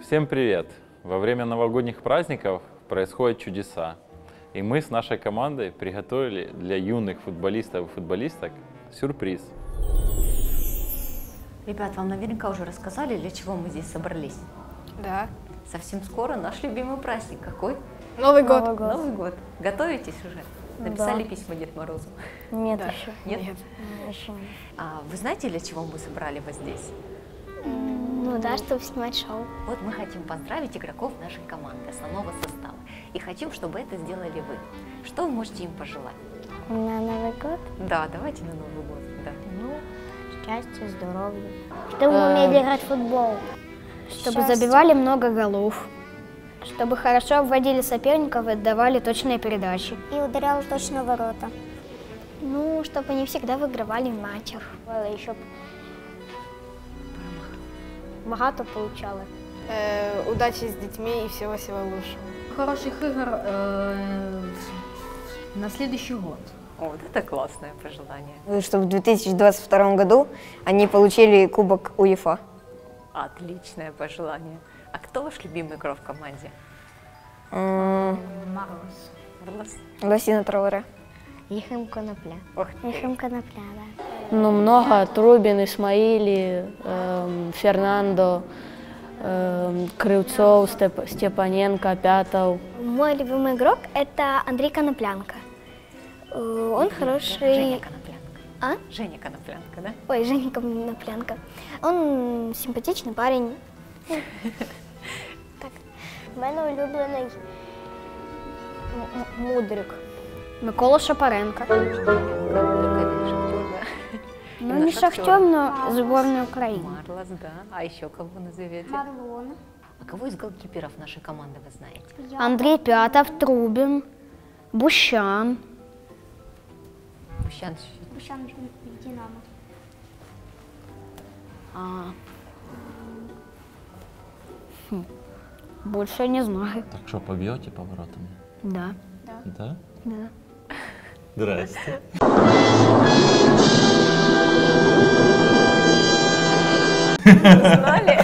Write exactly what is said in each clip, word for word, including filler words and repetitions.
Всем привет! Во время новогодних праздников происходят чудеса. И мы с нашей командой приготовили для юных футболистов и футболисток сюрприз. Ребят, вам наверняка уже рассказали, для чего мы здесь собрались. Да. Совсем скоро наш любимый праздник. Какой? Новый год. Новый год. Новый год. Готовитесь уже? Написали Да. письма Дед Морозу? Нет Да. еще. Нет? Нет. Еще. А вы знаете, для чего мы собрали вас здесь? Ну да, чтобы снимать шоу. Вот мы хотим поздравить игроков нашей команды, основного состава. И хотим, чтобы это сделали вы. Что вы можете им пожелать? На Новый год? Да, давайте на Новый год. Да. Ну, счастья, здоровья. Чтобы мы умели играть в футбол. Чтобы забивали много голов. Чтобы хорошо обводили соперников и отдавали точные передачи. И ударял точно в ворота. Ну, чтобы они всегда выигрывали в матчах. Еще Багато получали. Э, удачи с детьми и всего-всего лучшего. Хороших игр э, на следующий год. О, вот это классное пожелание. Чтобы в две тысячи двадцать втором году они получили Кубок УЕФА. Отличное пожелание. А кто ваш любимый игрок в команде? Марлос. Марлос? Лосина Трауре. Ехим Конопля. Ох ты. Ехим Конопля, да. Ну, много. Трубин, Исмаили, эм, Фернандо, эм, Крыльцов, Степ, Степаненко, Пятов. Мой любимый игрок – это Андрей Коноплянка. Э, Он хороший… Женя Коноплянка. А? Женя Коноплянка, да? Ой, Женя Коноплянка. Он симпатичный парень. У мене улюблений м- м- мудрик. Микола Шапаренко. Только это не Шахтер, да? Ну, Именно не Шахтер, но сборная Украины. Марлос, да. А еще кого назовете? Марлон. А кого из голкиперов нашей команды вы знаете? Андрей Пятов, Трубин, Бущан. Бущан чуть-чуть. Бущан Динамо. А. Хм. Больше я не знаю. Так что, побьете поворотами? Да. Да? Да. Здрасте. Знали?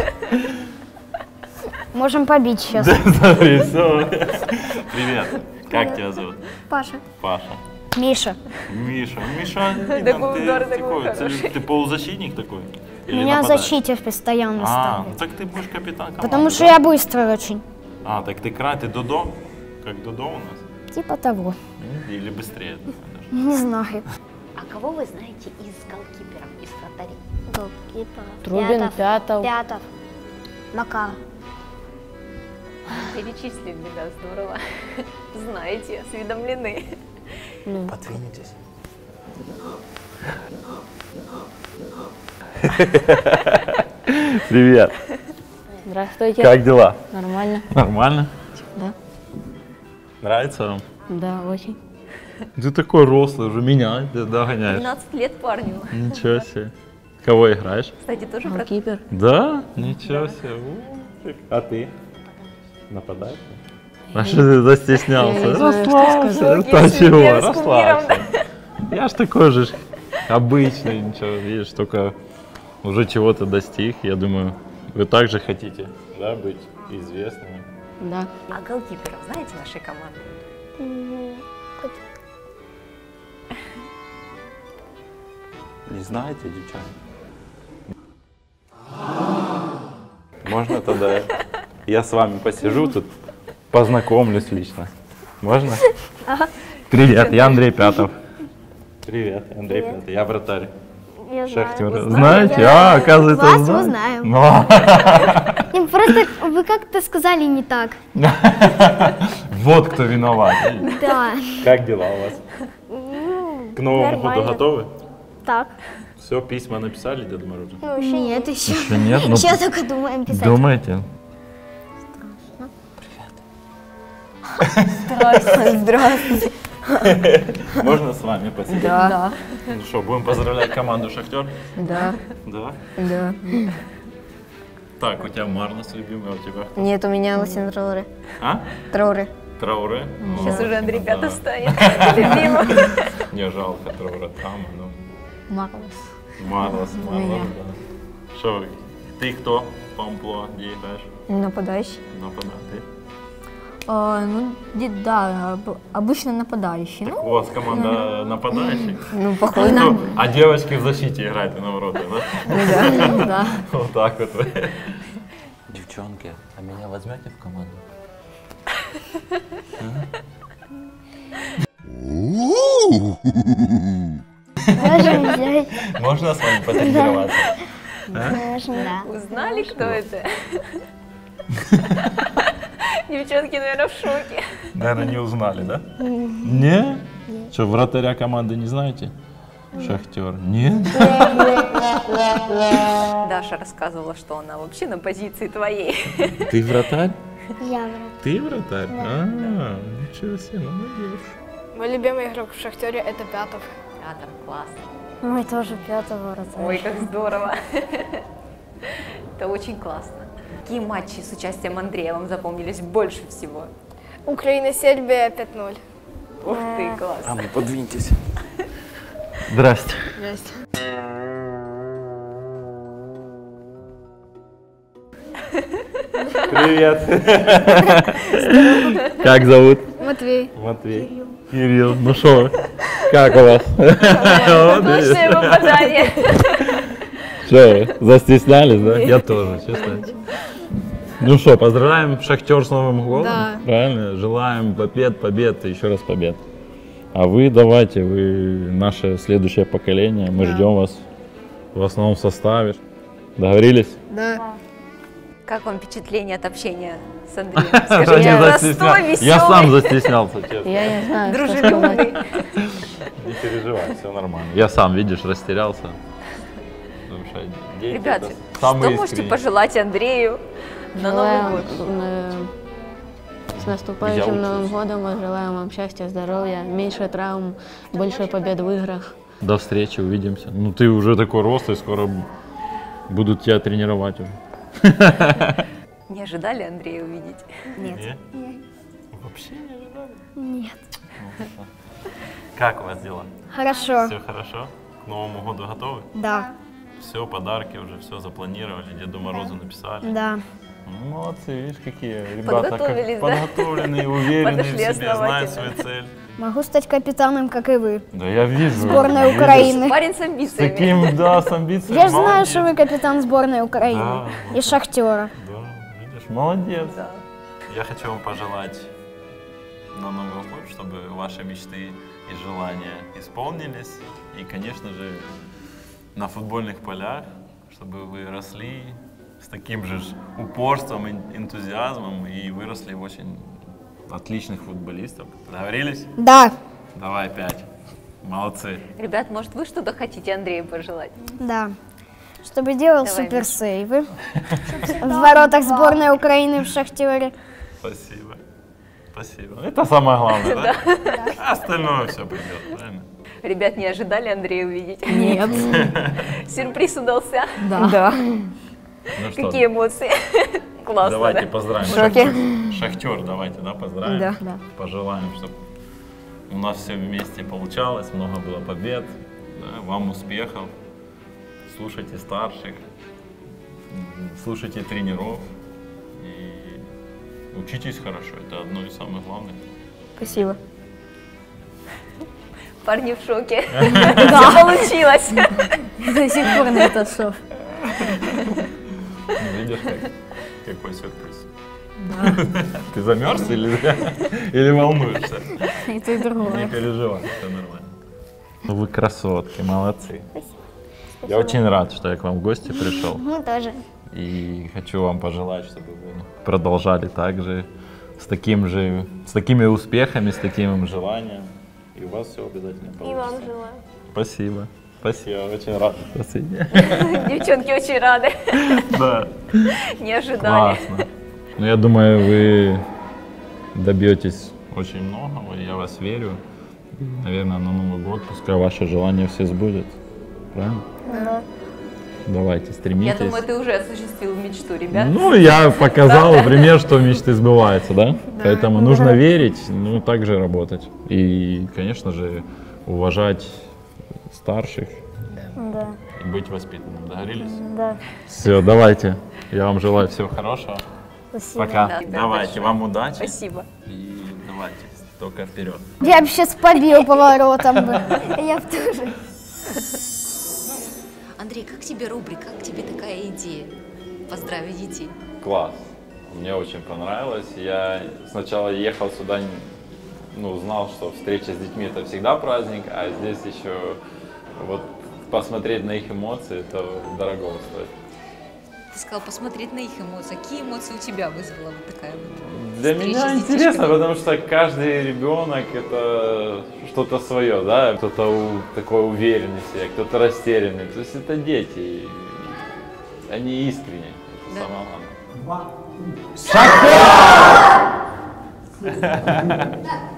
Можем побить сейчас. Смотри, все. Привет. Как тебя зовут? Паша. Паша. Миша. Миша. Миша, Такой удар, ты такой такой, хороший. ты полузащитник такой? Или Меня нападающий? защите постоянно А, ставят. ну так ты будешь капитан команды. Потому что да? я быстрый очень. А, так ты край, ты Додо? Как Додо у нас? Типа того. Или быстрее даже. Не знаю. А кого вы знаете из голкиперов, из вратарей? Голкипер. Трубин, Пятов. Пятов. Макар. Перечислили, да, здорово. Знаете, осведомлены. Подвинетесь. Привет. Здравствуйте. Как дела? Нормально? Нормально? Да. Нравится вам? Да, очень. Ты такой рослый, уже меня ты догоняешь. двенадцать лет парню. Ничего себе. Кого играешь? Кстати, тоже вратарь. Голкипер. Да? Ничего себе. У, А ты? Нападаешь? А что ты застеснялся? Я не знаю, что Расслабься. сказать. Да С чего, кумиром, с расслабься. Я ж такой же ж обычный, ничего, видишь, только уже чего-то достиг. Я думаю, вы также хотите, да, быть известными. Да. А голкиперов знаете нашей команды? Не знаете, девчонки? Можно тогда я с вами посижу тут, познакомлюсь лично? Можно? Привет, я Андрей Пятов. Привет, я Андрей Пятов, я вратарь. Я знаю. Шахтера. Знаете? А, оказывается, Вас мы знаете. знаем. Ну, Нет, просто вы как-то сказали не так. вот кто виноват. Да. Как дела у вас? К Новому году нормально. готовы? Так. Все, письма написали Деду Морозу? Ну, еще Нет, еще. Еще нет? Ну, Сейчас только думаем писать. думаете? Здравствуйте. Здравствуйте. Можно с вами посидеть? Да. Ну что, будем поздравлять команду Шахтер? Да. Да? Да. Так, у тебя Марлос любимый, а у тебя кто? Нет, у меня Лосина Трауре. А? Трауре. Трауре? Сейчас О, уже Андрей да. Пятов станет любимым. Не жалко Трауре там, ну. Марлос. Марлос, Марлос, да. Что, ты кто по амплуа, где играешь? Нападающий. Нападатель. А, ну, де- да, об- обычно нападающий. Так Ну, у вас команда нападающих? Ну, похоже. Ну, а девочки в защите играют, и наоборот, да? да. Вот так вот вы. Девчонки, а меня возьмете в команду? Можем взять. Можно с вами потренироваться? Можно. Узнали, кто это? Девчонки, наверное, в шоке. Наверное, не узнали, да? Не? Что, вратаря команды не знаете? Шахтер? Нет? Даша рассказывала, что она вообще на позиции твоей. Ты вратарь? Я врач. Ты вратарь? А, ничего себе, молодец. Мой любимый игрок в «Шахтере» — это Пятов. Театр, класс. Мы тоже пятого раза. Ой, как здорово. Это очень классно. Какие матчи с участием Андрея вам запомнились больше всего? Украина-Сербия пять ноль. Ух ты, класс. А ну подвиньтесь. Здрасте. Здрасте. Привет. Как зовут? Матвей. Матвей. Кирилл. Ну что, как у вас? Лучшее попадание. Что вы, застеснялись, да? Я тоже, честно. Ну что, поздравляем Шахтер с Новым годом. Да. Правильно? Желаем побед, побед и еще раз побед. А вы давайте, вы наше следующее поколение. Мы ждем вас в основном составе. Договорились? Да. Как вам впечатление от общения с Андреем? Я Скажите, не простой, застесня- Я сам веселый, застеснялся, честно. Я не знаю, что сказать. дружелюбный. Не переживай, все нормально. Я сам, видишь, растерялся. Потому что дети Ребят, это что самые можете искренние. пожелать Андрею на Новый Желаем, год? э, С Я наступающим учусь. Новым годом мы желаем вам счастья, здоровья, меньше травм, больше побед в играх. До встречи, увидимся. Ну ты уже такой рост, и скоро будут тебя тренировать уже. Не ожидали Андрея увидеть? Нет. Вообще не ожидали? Нет. Как у вас дела? Хорошо. Все хорошо? К Новому году готовы? Да. Все, подарки уже, все запланировали, Деду Морозу написали. Да. Ну, молодцы, видишь, какие ребята, Подготовились, как да? подготовленные, уверенные в Подошли себе, знают основательно. свою цель. Могу стать капитаном, как и вы. Да я вижу. Сборная видишь, Украины. Парень с С амбициями. таким, да, с амбициями. Я же знаю, молодец. что вы капитан сборной Украины Да. и Шахтера. Да, видишь, молодец. Да. Я хочу вам пожелать на Новый год, чтобы ваши мечты и желания исполнились. И, конечно же, на футбольных полях, чтобы вы росли с таким же упорством, эн- энтузиазмом и выросли в очень отличных футболистов. Договорились? Да. Давай пять. Молодцы. Ребят, может, вы что-то хотите Андрею пожелать? Да. Чтобы делал Давай, суперсейвы в воротах сборной Украины в Шахтере. Спасибо. Спасибо. Это самое главное, да? А остальное все придет, правильно? Ребят, не ожидали Андрея увидеть? Нет. Сюрприз удался. Да. Ну что, Какие эмоции? Классно, давайте да? поздравим. В шоке. Шахтер, Шахтер, давайте, да, поздравим. Да. Да. Пожелаем, чтобы у нас все вместе получалось, много было побед, да, вам успехов. Слушайте старших, м, слушайте тренеров и учитесь хорошо. Это одно из самых главных. Спасибо. Парни в шоке. Все получилось. До сих пор на этот шов. Ну, видишь, как, какой сюрприз. Ты замерз или, или волнуешься? И то, и Не другое. переживай, все нормально. Ну вы красотки, молодцы. Я очень рад, что я к вам в гости пришел. Мы тоже. И хочу вам пожелать, чтобы вы продолжали так же, с таким же, с такими успехами, с таким желанием. И у вас все обязательно получится. И вам желаю. Спасибо. Спасибо, очень рад. Спасибо. Девчонки очень рады. Да. Не ожидали. Классно. Ну, я думаю, вы добьетесь очень многого, я вас верю. Наверное, на Новый год пускай ваше желание все сбудет. Правильно? Да. Давайте, Я стремитесь. думаю, ты уже осуществил мечту, ребят. Ну, я показал пример, что мечты сбываются, да? Поэтому нужно верить, ну, так же работать. И, конечно же, уважать старших Да. и быть воспитанным. Договорились? Да. Все, давайте. Я вам желаю всего хорошего. Спасибо. Пока. Да, ребят, Давайте, большое. вам удачи. Спасибо. И давайте, только вперед. Я бы сейчас побил поворотом бы. Я бы тоже. Андрей, как тебе рубрика, как тебе такая идея? Поздравить детей. Класс. Мне очень понравилось. Я сначала ехал сюда, ну, знал, что встреча с детьми это всегда праздник, а здесь еще вот посмотреть на их эмоции, это дорого стоит. Ты сказал посмотреть на их эмоции. Какие эмоции у тебя вызвала вот такая вот Для встреча меня с интересно, детишками? потому что каждый ребенок это что-то свое, да, кто-то у, такой уверенный в себе, кто-то растерянный. То есть это дети, и они искренне, это Да. самое главное.